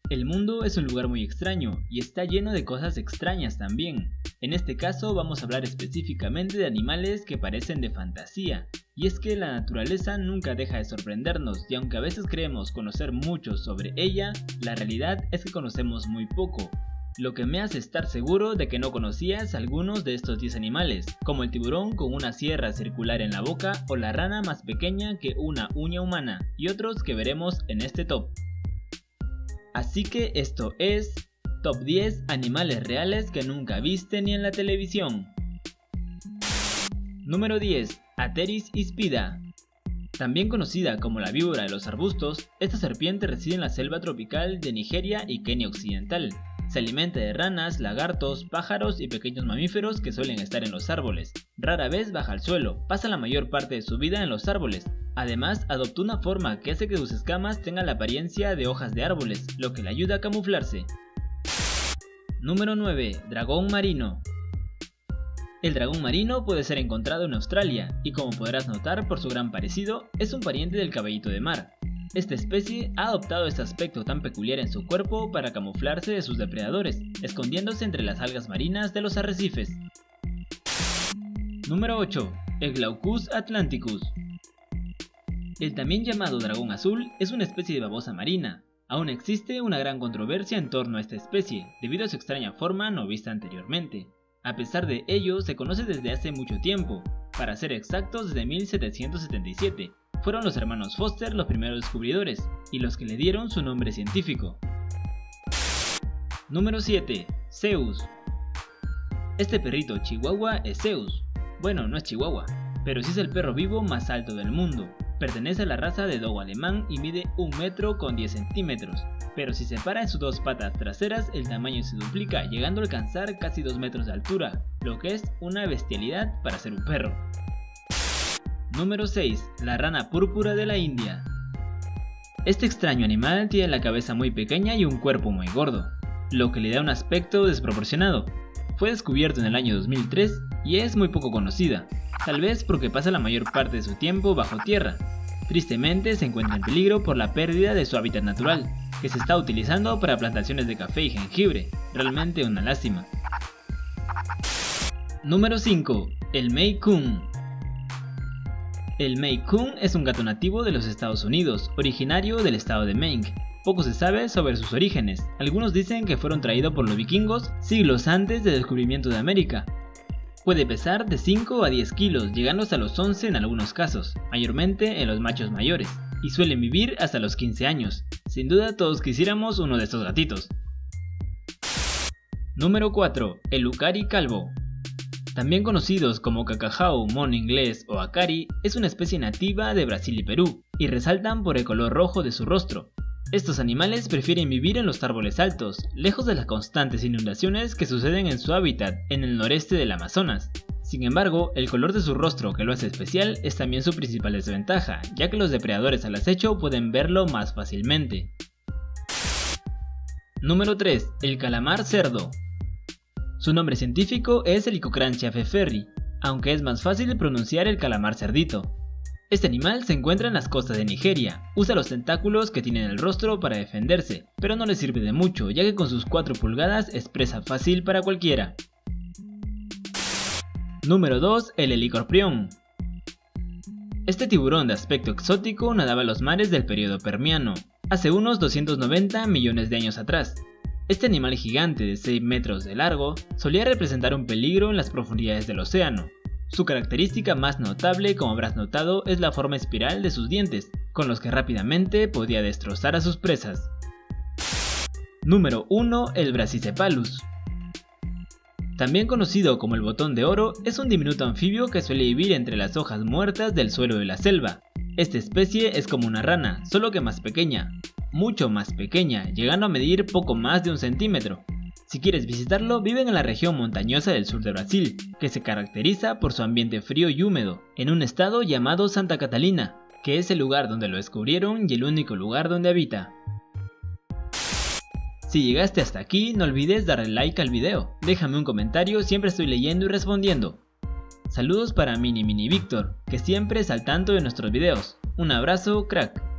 El mundo es un lugar muy extraño y está lleno de cosas extrañas también. En este caso vamos a hablar específicamente de animales que parecen de fantasía. Y es que la naturaleza nunca deja de sorprendernos y aunque a veces creemos conocer mucho sobre ella, la realidad es que conocemos muy poco. Lo que me hace estar seguro de que no conocías algunos de estos 10 animales, como el tiburón con una sierra circular en la boca o la rana más pequeña que una uña humana, y otros que veremos en este top. Así que esto es Top 10 animales reales que nunca viste ni en la televisión. Número 10. Ateris hispida. También conocida como la víbora de los arbustos, esta serpiente reside en la selva tropical de Nigeria y Kenia occidental. Se alimenta de ranas, lagartos, pájaros y pequeños mamíferos que suelen estar en los árboles. Rara vez baja al suelo, pasa la mayor parte de su vida en los árboles. Además, adoptó una forma que hace que sus escamas tengan la apariencia de hojas de árboles, lo que le ayuda a camuflarse. Número 9. Dragón marino. El dragón marino puede ser encontrado en Australia, y como podrás notar por su gran parecido, es un pariente del caballito de mar. Esta especie ha adoptado este aspecto tan peculiar en su cuerpo para camuflarse de sus depredadores, escondiéndose entre las algas marinas de los arrecifes. Número 8. El Glaucus atlanticus. El también llamado dragón azul es una especie de babosa marina. Aún existe una gran controversia en torno a esta especie, debido a su extraña forma no vista anteriormente. A pesar de ello, se conoce desde hace mucho tiempo, para ser exactos desde 1777. Fueron los hermanos Foster los primeros descubridores, y los que le dieron su nombre científico. Número 7. Zeus. Este perrito chihuahua es Zeus. Bueno, no es chihuahua, pero sí es el perro vivo más alto del mundo. Pertenece a la raza de dogo alemán y mide 1 metro con 10 centímetros. Pero si se para en sus dos patas traseras, el tamaño se duplica, llegando a alcanzar casi 2 metros de altura, lo que es una bestialidad para ser un perro. Número 6. La rana púrpura de la India. Este extraño animal tiene la cabeza muy pequeña y un cuerpo muy gordo, lo que le da un aspecto desproporcionado. Fue descubierto en el año 2003 y es muy poco conocida, tal vez porque pasa la mayor parte de su tiempo bajo tierra. Tristemente se encuentra en peligro por la pérdida de su hábitat natural, que se está utilizando para plantaciones de café y jengibre, realmente una lástima. Número 5. El Maine Coon. El Maine Coon es un gato nativo de los Estados Unidos, originario del estado de Maine. Poco se sabe sobre sus orígenes, algunos dicen que fueron traídos por los vikingos siglos antes del descubrimiento de América. Puede pesar de 5 a 10 kilos, llegando hasta los 11 en algunos casos, mayormente en los machos mayores, y suelen vivir hasta los 15 años. Sin duda todos quisiéramos uno de estos gatitos. Número 4. El Ucari calvo. También conocidos como cacajao, mono inglés o acari, es una especie nativa de Brasil y Perú, y resaltan por el color rojo de su rostro. Estos animales prefieren vivir en los árboles altos, lejos de las constantes inundaciones que suceden en su hábitat en el noreste del Amazonas. Sin embargo, el color de su rostro que lo hace especial es también su principal desventaja, ya que los depredadores al acecho pueden verlo más fácilmente. Número 3. El calamar cerdo. Su nombre científico es Helicocranchia pfefferri, aunque es más fácil pronunciar el calamar cerdito. Este animal se encuentra en las costas de Nigeria, usa los tentáculos que tiene en el rostro para defenderse, pero no le sirve de mucho ya que con sus 4 pulgadas es presa fácil para cualquiera. Número 2. El helicorprión. Este tiburón de aspecto exótico nadaba en los mares del período Permiano, hace unos 290 millones de años atrás. Este animal gigante de 6 metros de largo solía representar un peligro en las profundidades del océano. Su característica más notable, como habrás notado, es la forma espiral de sus dientes, con los que rápidamente podía destrozar a sus presas. Número 1. El Brachycephalus. También conocido como el botón de oro, es un diminuto anfibio que suele vivir entre las hojas muertas del suelo de la selva. Esta especie es como una rana, solo que más pequeña, mucho más pequeña, llegando a medir poco más de 1 centímetro. Si quieres visitarlo, viven en la región montañosa del sur de Brasil, que se caracteriza por su ambiente frío y húmedo, en un estado llamado Santa Catalina, que es el lugar donde lo descubrieron y el único lugar donde habita. Si llegaste hasta aquí, no olvides darle like al video, déjame un comentario, siempre estoy leyendo y respondiendo. Saludos para Mini Víctor, que siempre es al tanto de nuestros videos. Un abrazo, crack.